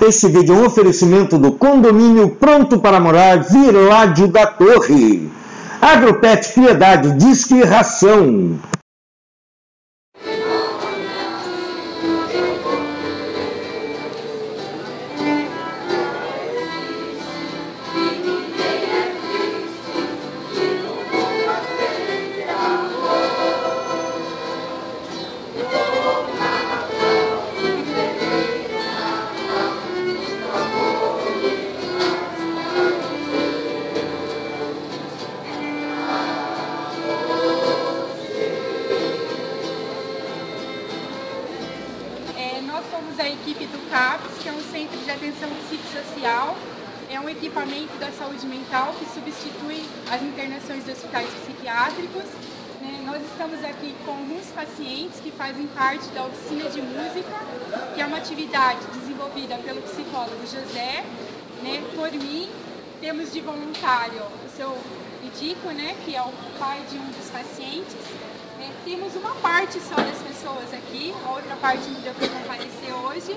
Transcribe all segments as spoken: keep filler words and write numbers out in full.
Esse vídeo é um oferecimento do condomínio Pronto para Morar Viládio da Torre. Agropet Piedade, Disque Ração. Nós somos a equipe do CAPS, que é um Centro de Atenção Psicossocial. É um equipamento da saúde mental que substitui as internações de hospitais psiquiátricos. Nós estamos aqui com alguns pacientes que fazem parte da oficina de música, que é uma atividade desenvolvida pelo psicólogo José, né, por mim. Temos de voluntário o seu Idico, né, que é o pai de um dos pacientes. É, temos uma parte só das pessoas aqui, a outra parte não deu para comparecer hoje.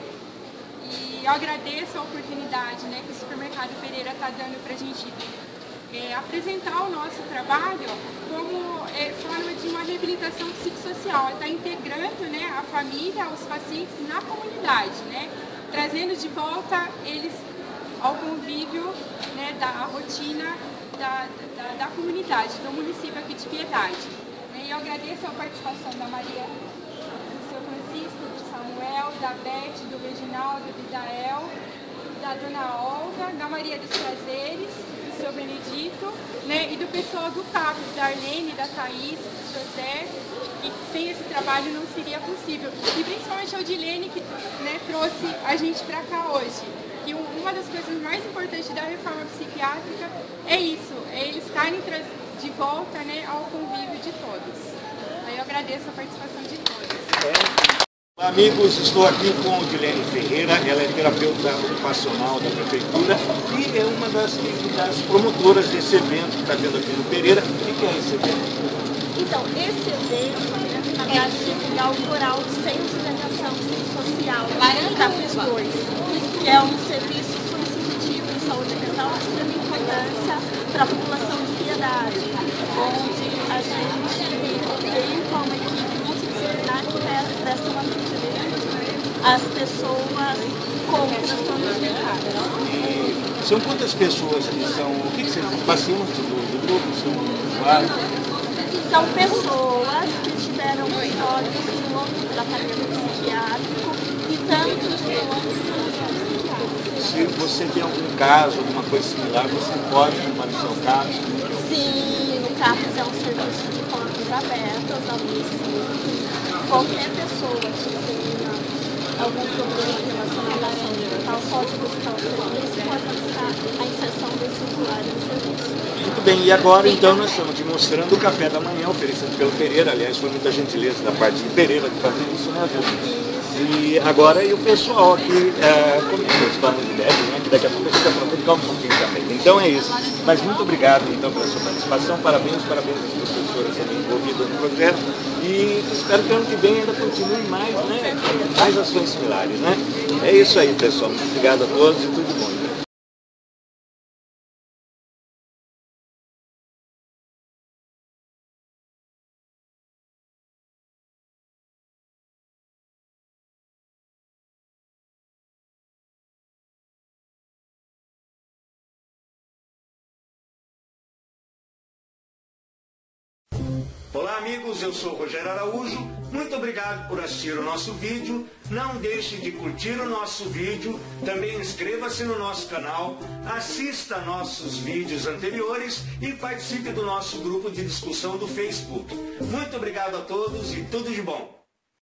E eu agradeço a oportunidade, né, que o Supermercado Pereira está dando para a gente é, apresentar o nosso trabalho como é, forma de uma reabilitação psicossocial. Está integrando, né, a família, os pacientes na comunidade, né, trazendo de volta eles ao convívio, né, da rotina da, da, da comunidade, do município aqui de Piedade. E eu agradeço a participação da Maria, do seu Francisco, do Samuel, da Beth, do Reginaldo, do Idael, da Dona Olga, da Maria dos Prazeres, do seu Benedito, né, e do pessoal do CAPS, da Arlene, da Thaís, do José, e sem esse trabalho não seria possível. E principalmente a Odilene, que, né, trouxe a gente para cá hoje. E uma das coisas mais importantes da reforma psiquiátrica é isso, é eles estarem de volta, né, ao convívio de todos. Aí eu agradeço a participação de todos. Olá, amigos, estou aqui com a Odilene Ferreira, ela é terapeuta ocupacional da Prefeitura e é uma das, das promotoras desse evento que está tendo aqui no Pereira. O que é esse evento? Então, esse evento é na verdade de inaugurar o Centro de Atenção Psicossocial CAPS dois, que é um serviço substitutivo de saúde mental de extrema importância para a população de Piedade, onde a gente veio com uma equipe multidisciplinar que presta um atendimento às pessoas com transtornos mentais. São quantas pessoas que são, o que, que vocês pacientes do, do grupo, são usuários? São pessoas que tiveram histórias de longo tratamento psiquiátrico e tanto de longo tratamento psiquiátrico. Se você tem algum caso, alguma coisa similar, você pode chamar o seu caso? Sim, no CAPS é um serviço de portas abertas ao município. Qualquer pessoa que tenha algum problema relacionado à saúde mental pode buscar o serviço e pode buscar a inserção desse usuário no serviço. Muito bem, e agora então nós estamos te mostrando o café da manhã oferecido pelo Pereira. Aliás, foi muita gentileza da parte de Pereira de fazer isso, né, Deus? E agora e o pessoal aqui, é, como os panos de bebe, né, que daqui a pouco a gente vai aproveitar um pouquinho também. Então é isso. Mas muito obrigado então pela sua participação, parabéns, parabéns às professoras também envolvidas no projeto. E espero que ano que vem ainda continue mais, né, mais ações similares, né? É isso aí, pessoal. Muito obrigado a todos e tudo bom. Olá, amigos, eu sou o Rogério Araújo, muito obrigado por assistir o nosso vídeo, não deixe de curtir o nosso vídeo, também inscreva-se no nosso canal, assista nossos vídeos anteriores e participe do nosso grupo de discussão do Facebook. Muito obrigado a todos e tudo de bom!